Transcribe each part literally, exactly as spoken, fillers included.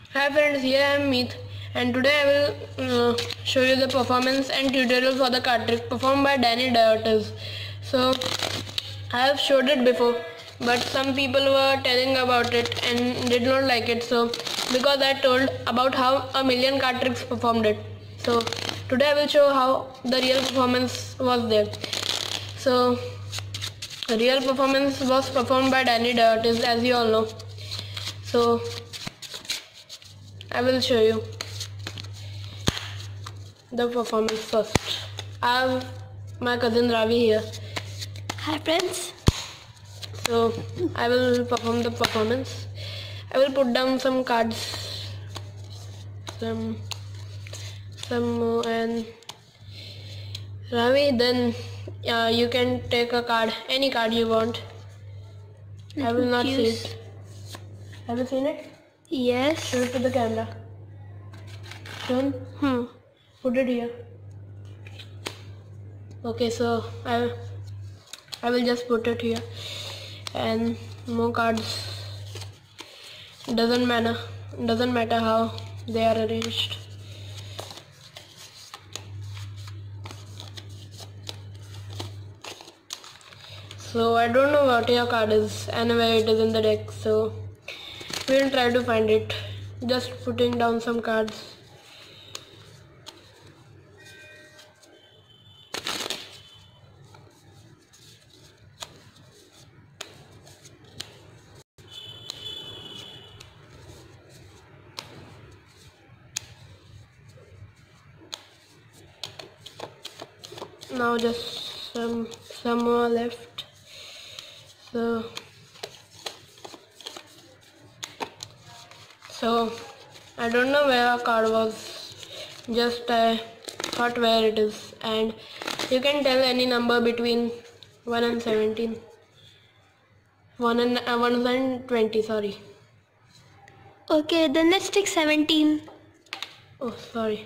Hi friends, here I am Meet, and today I will uh, show you the performance and tutorial for the card trick performed by Dani DaOrtiz. So I have showed it before, but some people were telling about it and did not like it. So because I told about how a million card tricks performed it. So today I will show how the real performance was there. So the real performance was performed by Dani DaOrtiz, as you all know. So I will show you the performance first. I have my cousin Ravi here. Hi friends. So I will perform the performance. I will put down some cards, some, some more, and Ravi. Then uh, you can take a card, any card you want. I will not see it. Have you seen it? Yes. Show it to the camera. Done? Hmm. Put it here. Okay, so I I will just put it here, and more cards. Doesn't matter. Doesn't matter how they are arranged. So I don't know what your card is and where it is in the deck. So we will try to find it. Just putting down some cards. Now just some some more left. So so I don't know where our card was. Just I thought where it is, and you can tell any number between one and seventeen. One and uh, one and twenty. Sorry. Okay, then let's take seventeen. Oh, sorry.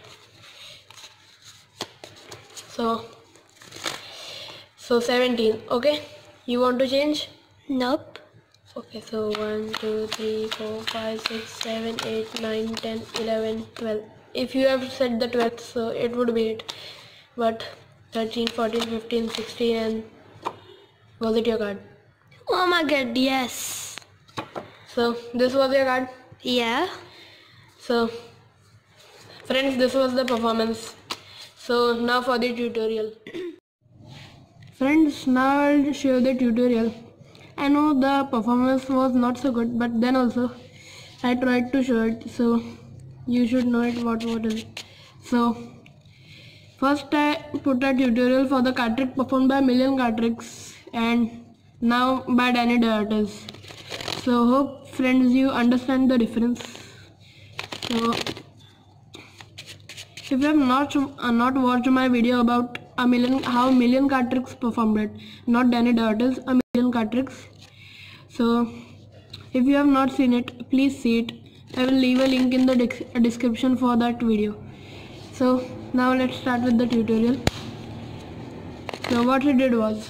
So. So seventeen, okay? You want to change? Nope. Okay, so one, two, three, four, five, six, seven, eight, nine, ten, eleven, twelve. If you have said the twelfth, so it would be it. But thirteen, fourteen, fifteen, sixteen, and was it your card? Oh my god, yes. So this was your card? Yeah. So friends, this was the performance. So now for the tutorial. Friends, now I'll show the tutorial. I know the performance was not so good, but then also I tried to show it, so you should know it what what is it. So first I put a tutorial for the card trick performed by Million Card Tricks, and now by Dani DaOrtiz. So hope friends you understand the difference. So if you have not uh, not watched my video about a million how million card tricks performed it, not Dani DaOrtiz, a million card tricks. So if you have not seen it, please see it. I will leave a link in the description for that video. So now let's start with the tutorial. So what he did was,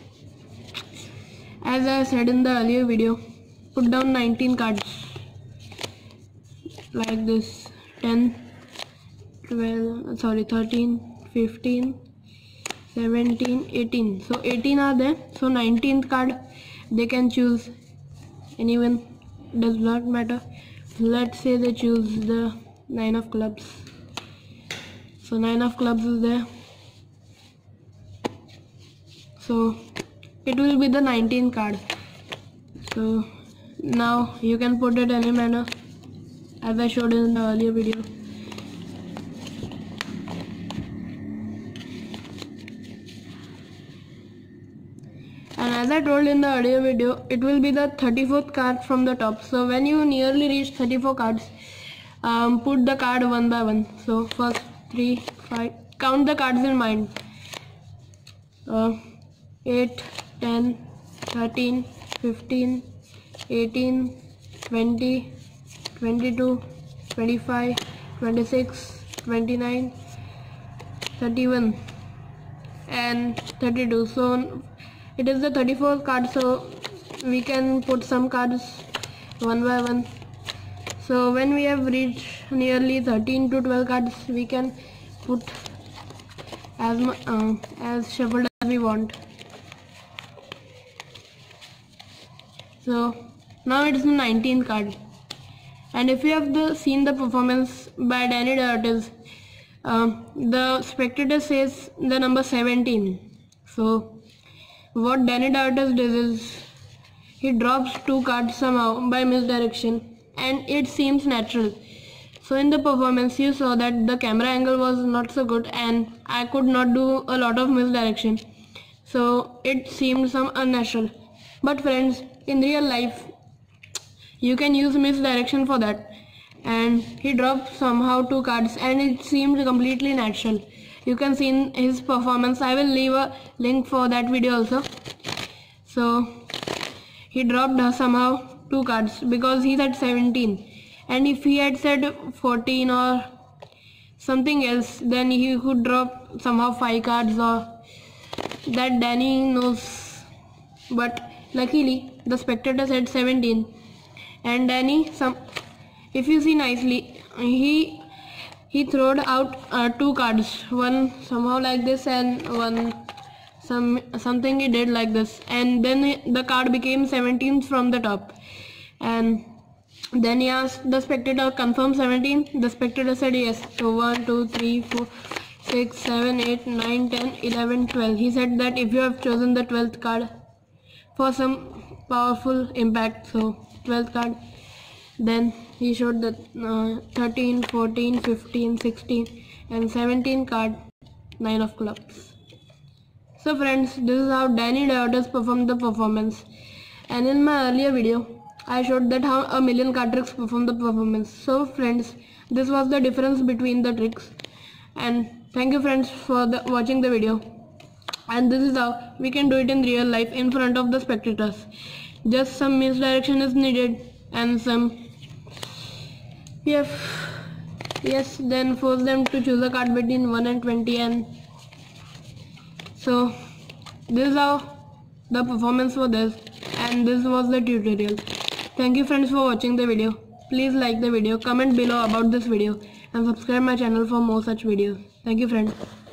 as I said in the earlier video, put down nineteen cards like this. ten, twelve, sorry, thirteen, fifteen, seventeen, eighteen. So eighteen are there. So nineteenth card they can choose anyone, does not matter. Let's say they choose the nine of clubs. So nine of clubs is there. So it will be the nineteenth card. So now you can put it any manner as I showed in the earlier video. And as I told in the earlier video, it will be the thirty-fourth card from the top. So when you nearly reach thirty-four cards, um, put the card one by one. So first three, five, count the cards in mind. Uh, eight, ten, thirteen, fifteen, eighteen, twenty, twenty-two, twenty-five, twenty-six, twenty-nine, thirty-one, and thirty-two. So it is the thirty-fourth card, so we can put some cards one by one. So when we have reached nearly thirteen to twelve cards, we can put as uh, as shuffled as we want. So now it's the nineteenth card, and if you have the, seen the performance by Dani DaOrtiz, uh, the spectator says the number seventeen. So what Dani DaOrtiz does is he drops two cards somehow by misdirection, and it seems natural. So in the performance you saw that the camera angle was not so good and I could not do a lot of misdirection, so it seemed some unnatural. But friends, in real life you can use misdirection for that, and he dropped somehow two cards and it seemed completely natural. You can see in his performance. I will leave a link for that video also. So he dropped somehow two cards because he said seventeen, and if he had said fourteen or something else, then he could drop somehow five cards, or that Dani knows. But luckily the spectator said seventeen, and Dani, some if you see nicely, he he throwed out uh, two cards, one somehow like this and one some something he did like this, and then the card became seventeen from the top. And then he asked the spectator, confirm seventeen? The spectator said yes. So one, two, three, four, six, seven, eight, nine, ten, eleven, twelve. He said that if you have chosen the twelfth card for some powerful impact, so twelfth card. Then he showed the uh, thirteen, fourteen, fifteen, sixteen and seventeen card, nine of clubs. So friends, this is how Dani DaOrtiz performed the performance. And in my earlier video, I showed that how a million card tricks perform the performance. So friends, this was the difference between the tricks. And thank you friends for the, watching the video. And this is how we can do it in real life in front of the spectators. Just some misdirection is needed and some yes, yes then force them to choose a card between one and twenty, and so this is how the performance was this, and this was the tutorial. Thank you friends for watching the video. Please like the video, comment below about this video and subscribe my channel for more such videos. Thank you friends.